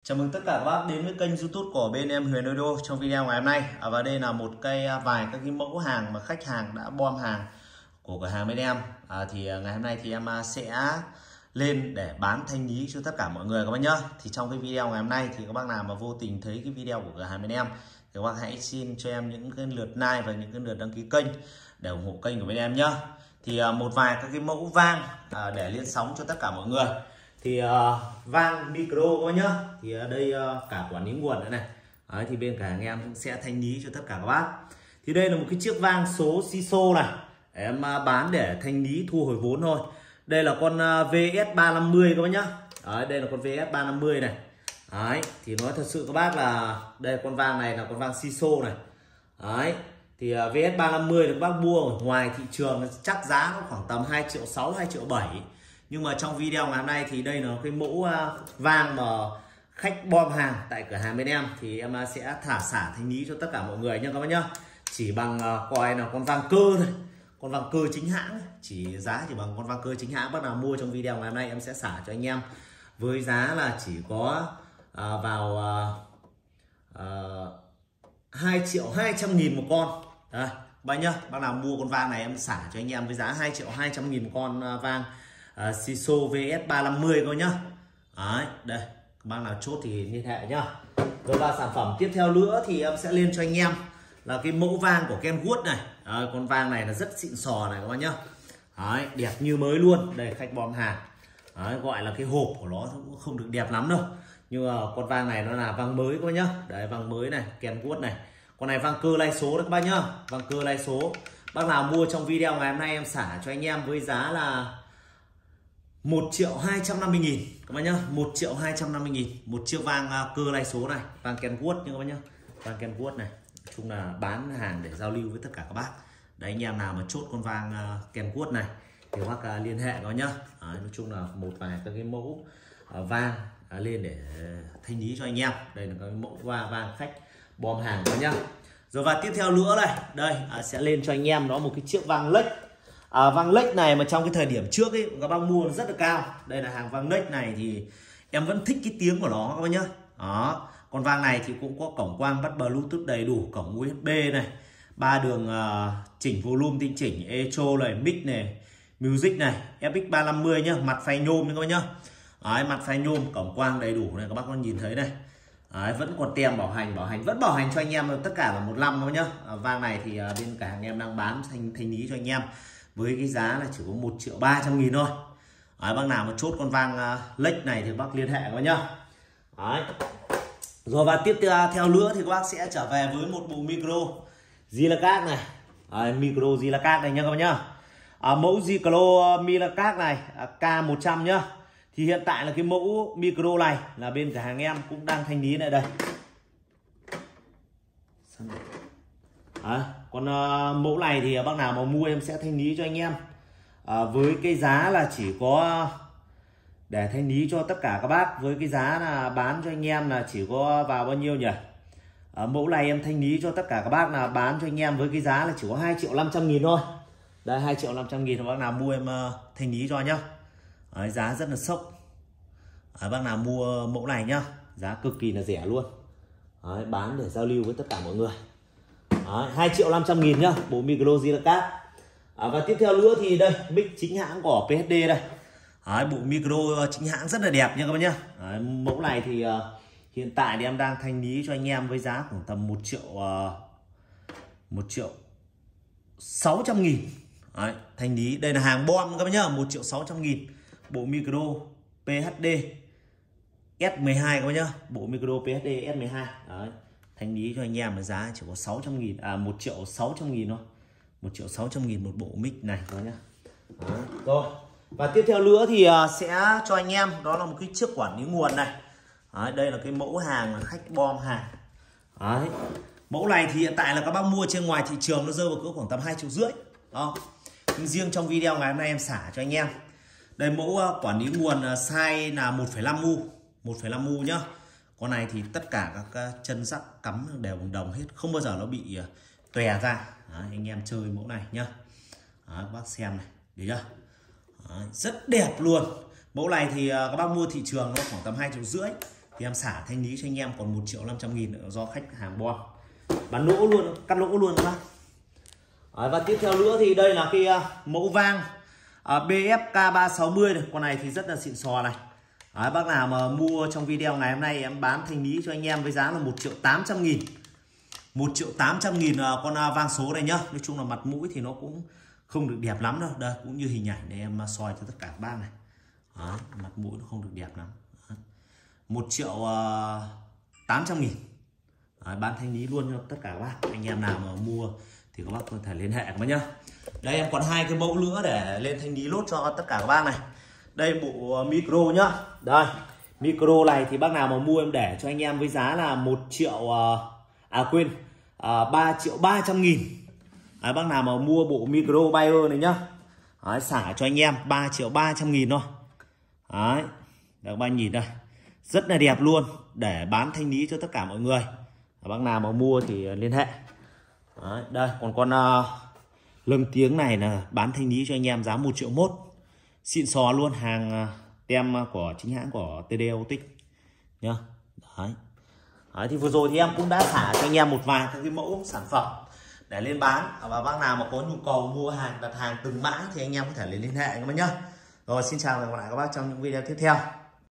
Chào mừng tất cả các bác đến với kênh YouTube của bên em Huyền Audio. Trong video ngày hôm nay và đây là một vài các cái mẫu hàng mà khách hàng đã bom hàng của cửa hàng bên em. Thì ngày hôm nay thì em sẽ lên để bán thanh lý cho tất cả mọi người các bác nhá. Thì trong cái video ngày hôm nay thì các bác nào mà vô tình thấy cái video của cửa hàng bên em thì các bác hãy xin cho em những cái lượt like và những cái lượt đăng ký kênh để ủng hộ kênh của bên em nhá. Thì một vài các cái mẫu vang để lên sóng cho tất cả mọi người. Thì vang micro các nhá. Thì ở đây cả quản lý nguồn nữa này. Đấy, thì bên cửa hàng em cũng sẽ thanh lý cho tất cả các bác. Thì đây là một cái chiếc vang số Siso này, em bán để thanh lý thu hồi vốn thôi. Đây là con VS350 các bác nhá. Đấy, đây là con VS350 này. Đấy, thì nói thật sự các bác là đây con vang này là con vang Siso này. Đấy, thì VS350 thì các bác mua ở ngoài thị trường chắc giá nó khoảng tầm 2,6 triệu 2,7 triệu. Nhưng mà trong video ngày hôm nay thì đây là cái mẫu vang mà khách bom hàng tại cửa hàng bên em thì em sẽ thả xả thanh lý cho tất cả mọi người nha các bác nhá. Chỉ bằng coi là con vang cơ thôi, con vang cơ chính hãng, chỉ giá chỉ bằng con vang cơ chính hãng. Bác nào mua trong video ngày hôm nay em sẽ xả cho anh em với giá là chỉ có vào 2.200.000 một con. Đây, bác nhá, bác nào mua con vang này em xả cho anh em với giá 2.200.000 một con vang Siso VS350 coi nhá. Đấy, đây, các bác nào chốt thì liên hệ nhá. Rồi và sản phẩm tiếp theo nữa thì em sẽ lên cho anh em là cái mẫu vang của Kenwood này. Đấy, con vang này là rất xịn sò này các bác nhá. Đấy, đẹp như mới luôn. Đây khách bom hàng. Đấy, gọi là cái hộp của nó cũng không được đẹp lắm đâu. Nhưng mà con vang này nó là vang mới các bác nhá. Đấy, vang mới này, Kenwood này. Con này vang cơ lai số đấy các bác nhá. Vang cơ lai số. Bác nào mua trong video ngày hôm nay em xả cho anh em với giá là 1.250.000 các bác nhá. 1.250.000 một chiếc vang cơ lai số này, vang Kenwood nha các bác nhá. Vang Kenwood này, nói chung là bán hàng để giao lưu với tất cả các bác. Đấy, anh em nào mà chốt con vang Kenwood này thì bác liên hệ có nhá. Đấy, nói chung là một vài các cái mẫu vang lên để thanh lý cho anh em. Đây là cái mẫu vang khách bom hàng đó nhá. Rồi và tiếp theo nữa này, đây sẽ lên cho anh em nó một cái chiếc vang lếch. Vang lếch này mà trong cái thời điểm trước ấy các bác mua rất là cao. Đây là hàng vang lếch này thì em vẫn thích cái tiếng của nó các bác nhá. Đó, con vang này thì cũng có cổng quang bắt Bluetooth đầy đủ, cổng USB này, 3 đường chỉnh volume tinh chỉnh, echo này, mic này, music này, FX350 nhá, mặt phay nhôm các bác nhá. Đấy, mặt phay nhôm, cổng quang đầy đủ này, các bác có nhìn thấy này. Đấy, vẫn còn tem bảo hành vẫn bảo hành cho anh em tất cả là 1 năm thôi nhá. Vang này thì bên cả anh em đang bán thanh lý cho anh em với cái giá là chỉ có 1.300.000 thôi. Đấy, bác nào mà chốt con vang lếch này thì bác liên hệ các bác nhá. Đấy. Rồi và tiếp theo nữa thì các bác sẽ trở về với một bộ micro Zilacat này. Đấy, micro Zilacat này nha các bác nhá. Mẫu Ziclo Milacat này K100 nhá. Thì hiện tại là cái mẫu micro này là bên cửa hàng em cũng đang thanh lý này đây. Đấy, còn mẫu này thì bác nào mà mua em sẽ thanh lý cho anh em với cái giá là chỉ có để thanh lý cho tất cả các bác với cái giá là bán cho anh em là chỉ có vào bao nhiêu nhỉ? Mẫu này em thanh lý cho tất cả các bác là bán cho anh em với cái giá là chỉ có 2.500.000 thôi. Đây, 2.500.000 bác nào mua em thanh lý cho nhá. Đấy, giá rất là sốc. Bác nào mua mẫu này nhá, giá cực kỳ là rẻ luôn. Đấy, bán để giao lưu với tất cả mọi người. 2.500.000 nhá, bộ micro Zilacat. Và tiếp theo nữa thì đây mic chính hãng của PHD đây. Đấy, bộ micro chính hãng rất là đẹp nha các bác nhá. Đấy, mẫu này thì hiện tại thì em đang thanh lý cho anh em với giá khoảng tầm 1.600.000. Đấy, thanh lý đây là hàng bom các bác nhá, 1.600.000 bộ micro PHD S12 các bác nhá, bộ micro PHD S12. Đấy, thanh lý cho anh em với giá chỉ có 600.000 1.600.000 thôi. 1.600.000 một bộ mic này các bác nhá. Đấy, rồi. Và tiếp theo nữa thì sẽ cho anh em đó là một cái chiếc quản lý nguồn này. Đấy, đây là cái mẫu hàng khách bom hàng. Đấy, mẫu này thì hiện tại là các bác mua trên ngoài thị trường nó rơi vào cỡ khoảng tầm 2,5 triệu. Đó. Nhưng riêng trong video ngày hôm nay em xả cho anh em. Đây mẫu quản lý nguồn size là 1,5 mu, 1,5 mu nhá. Con này thì tất cả các chân rắc cắm đều bằng đồng hết, không bao giờ nó bị tòe ra. Đấy, anh em chơi mẫu này nhá. Đấy, các bác xem này, được chưa? Đấy, rất đẹp luôn. Mẫu này thì các bác mua thị trường nó khoảng tầm 2,5 triệu. thì em xả thanh lý cho anh em còn 1.500.000 do khách hàng bo bán lỗ luôn, cắt lỗ luôn các bác. Và tiếp theo nữa thì đây là cái mẫu vang BFK 360 này. Con này thì rất là xịn sò này. Đấy, bác nào mà mua trong video ngày hôm nay em bán thanh lý cho anh em với giá là 1.800.000. 1.800.000 con vang số này nhá. Nói chung là mặt mũi thì nó cũng không được đẹp lắm đâu. Đây cũng như hình ảnh này em soi cho tất cả các bác này. Đấy, mặt mũi nó không được đẹp lắm. 1.800.000. Bán thanh lý luôn cho tất cả các bác. Anh em nào mà mua thì các bác có thể liên hệ các bác nhá. Đây em còn hai cái mẫu nữa để lên thanh lý lốt cho tất cả các bác này. Đây bộ micro nhá. Đây micro này thì bác nào mà mua em để cho anh em với giá là 3.300.000. Bác nào mà mua bộ micro Bayer này nhá. Đấy, xả cho anh em 3.300.000 thôi. Đấy, các bác nhìn đây, rất là đẹp luôn để bán thanh lý cho tất cả mọi người. Bác nào mà mua thì liên hệ. Đấy, đây còn con lưng tiếng này là bán thanh lý cho anh em giá 1.1 triệu, xịn sò luôn, hàng tem của chính hãng của TD Autic nhá. Đấy. Đấy, thì vừa rồi thì em cũng đã xả cho anh em một vài các cái mẫu sản phẩm để lên bán, và bác nào mà có nhu cầu mua hàng, đặt hàng từng mã thì anh em có thể liên hệ các bác nhá. Rồi xin chào và hẹn gặp lại các bác trong những video tiếp theo.